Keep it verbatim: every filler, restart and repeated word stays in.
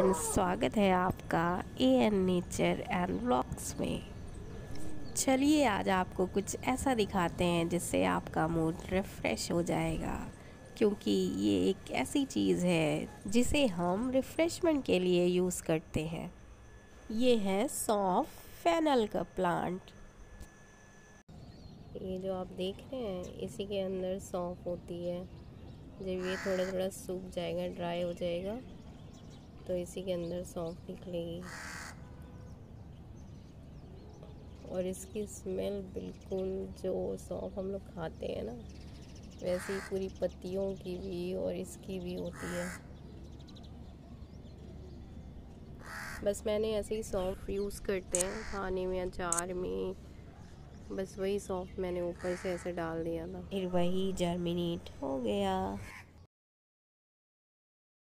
Friends, स्वागत है आपका A N nature and vlogs में। चलिए आज आपको कुछ ऐसा दिखाते हैं जिससे आपका मूड रिफ़्रेश हो जाएगा, क्योंकि ये एक ऐसी चीज़ है जिसे हम रिफ़्रेशमेंट के लिए यूज़ करते हैं। ये है सौंफ फेनल का प्लांट। ये जो आप देख रहे हैं इसी के अंदर सौंफ होती है। जब ये थोड़ा थोड़ा सूख जाएगा, ड्राई हो जाएगा, तो इसी के अंदर सौंफ निकलेगी और इसकी स्मेल बिल्कुल जो सौंफ हम लोग खाते हैं ना, वैसे ही पूरी पत्तियों की भी और इसकी भी होती है। बस मैंने ऐसे ही सौंफ यूज़ करते हैं खाने में, अचार में, बस वही सौंफ मैंने ऊपर से ऐसे डाल दिया था, फिर वही जर्मिनेट हो गया।